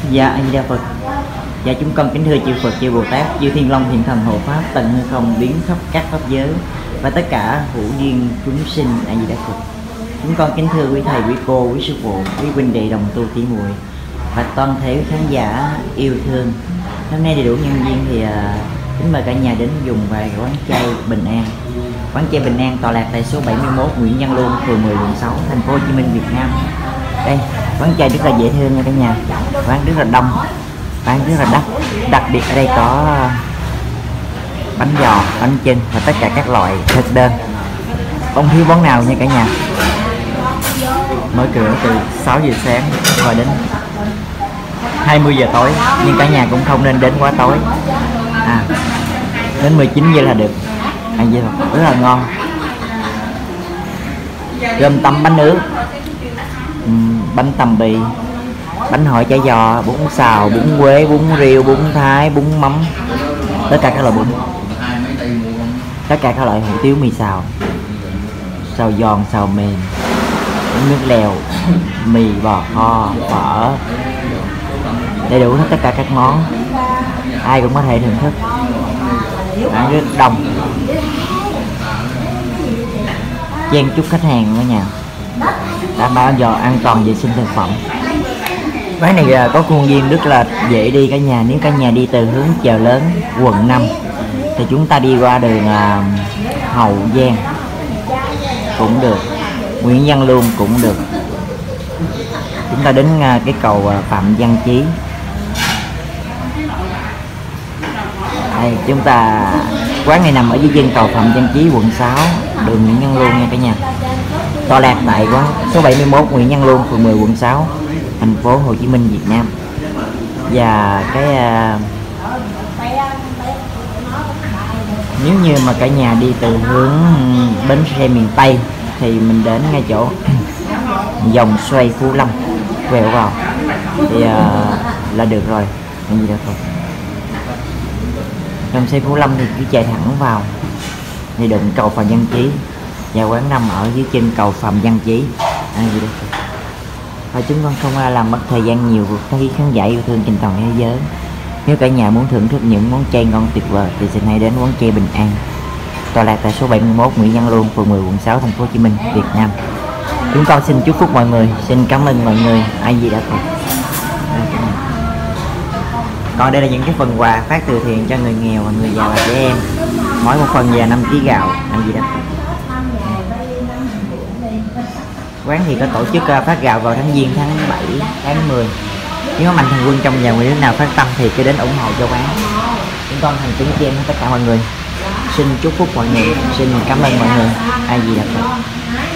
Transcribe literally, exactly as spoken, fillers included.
Dạ A Di Đà Phật. Dạ chúng con kính thưa chư Phật, chư Bồ Tát, chư Thiên Long Thiện Thần hộ pháp, tận hư không biến khắp các pháp giới và tất cả hữu duyên chúng sinh. A Di Đà Phật. Chúng con kính thưa quý thầy, quý cô, quý sư phụ, quý huynh đệ đồng tu tỷ muội và toàn thể quý khán giả yêu thương. Hôm nay đầy đủ nhân viên thì uh, kính mời cả nhà đến dùng vài quán chay Bình An. Quán chay Bình An tọa lạc tại số bảy mươi mốt Nguyễn Văn Luôn, phường mười, quận sáu, thành phố Hồ Chí Minh, Việt Nam. Đây, quán chay rất là dễ thương nha cả nhà. Quán rất là đông, quán rất là đắt. Đặc biệt ở đây có bánh giò, bánh chưng và tất cả các loại thực đơn. Không thiếu món nào nha cả nhà. Mở cửa từ sáu giờ sáng và đến hai mươi giờ tối, nhưng cả nhà cũng không nên đến quá tối. À, đến mười chín giờ là được. Ăn gì rất là ngon. Gồm tấm bánh ướt, bánh tằm bì, bánh hỏi chả giò, bún xào, bún quế, bún riêu, bún thái, bún mắm, tất cả các loại bún, tất cả các loại hủ tiếu, mì xào, xào giòn, xào mềm, nước lèo, mì bò kho, phở, đầy đủ hết tất cả các món, ai cũng có thể thưởng thức. Ăn rất đông, chen chúc khách hàng ở nhà, đảm bảo giờ an toàn vệ sinh thực phẩm. Quán này có khuôn viên rất là dễ đi cả nhà. Nếu cả nhà đi từ hướng Chợ Lớn, quận năm thì chúng ta đi qua đường uh, Hậu Giang cũng được, Nguyễn Văn Luôn cũng được. Chúng ta đến uh, cái cầu uh, Phạm Văn Chí. Đây, chúng ta quán này nằm ở dưới chân cầu Phạm Văn Chí, quận sáu, đường Nguyễn Văn Luôn nha cả nhà. Tọa lạc tại quán số bảy mươi mốt Nguyễn Văn Luôn, phường mười, quận sáu, thành phố Hồ Chí Minh, Việt Nam. Và cái uh, nếu như mà cả nhà đi từ hướng bến xe miền Tây thì mình đến ngay chỗ vòng xoay Phú Lâm, quẹo vào thì uh, là được rồi. Cái gì đó thôi. Vòng xoay Phú Lâm thì cứ chạy thẳng vào thì định cầu Phạm Văn Chí, và quán nằm ở dưới chân cầu Phạm Văn Chí. À, gì đó. Và chúng con không làm mất thời gian nhiều của các khán giả yêu thương trên toàn thế giới. Nếu cả nhà muốn thưởng thức những món chay ngon tuyệt vời thì xin hãy đến quán chay Bình An, tọa lạc tại số bảy mươi mốt Nguyễn Văn Luôn, phường mười, quận sáu, thành phố Hồ Chí Minh, Việt Nam. Chúng con xin chúc phúc mọi người, xin cảm ơn mọi người. A Di Đà Phật. Còn đây là những cái phần quà phát từ thiện cho người nghèo và người già và trẻ em, mỗi một phần về năm ký gạo. A Di Đà Phật. Quán thì có tổ chức phát gạo vào tháng Giêng, tháng bảy, tháng mười. Nếu mạnh thường quân trong nhà người nước nào phát tâm thì cứ đến ủng hộ cho quán. Chúng con thành kính chiên tất cả mọi người. Xin chúc phúc mọi người, xin cảm ơn mọi người. A Di Đà Phật.